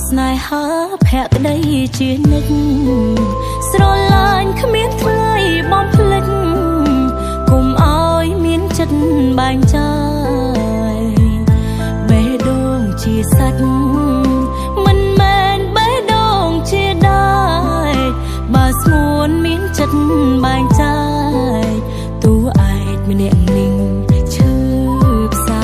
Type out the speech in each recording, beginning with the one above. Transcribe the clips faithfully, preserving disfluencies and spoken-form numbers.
ស្នេហាភក្តីជានិច្ចស្រឡាញ់គ្មានថ្លៃបំភ្លេចគុំឲ្យមានចិត្តបែងចែកបេះដូងជាសាច់មិនមែនបេះដូងជាដែរបើស្ងួនមានចិត្តបែងចែកទូឯកម្នាក់នឹងឈឺផ្សា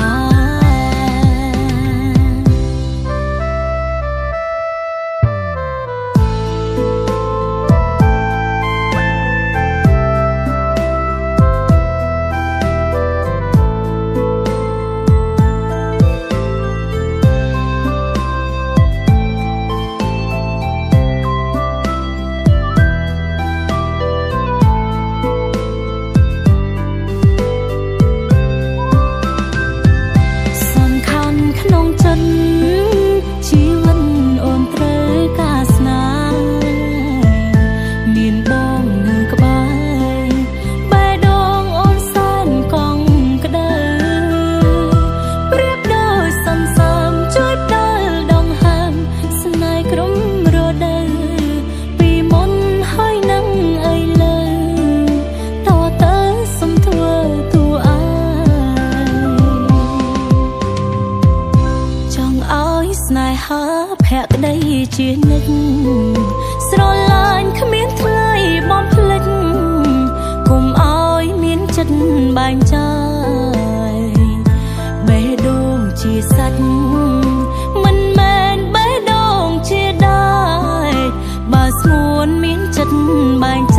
ស្នេហាភក្តីជានិច្ចស្រឡាញ់គ្មានថ្លៃបំភ្លេចគុំឲ្យមានចិត្តបែងចែកបេះដូងជាសាច់មិនមែនបេះដូងជាដែរបើស្ងួនមានចិត្តបែង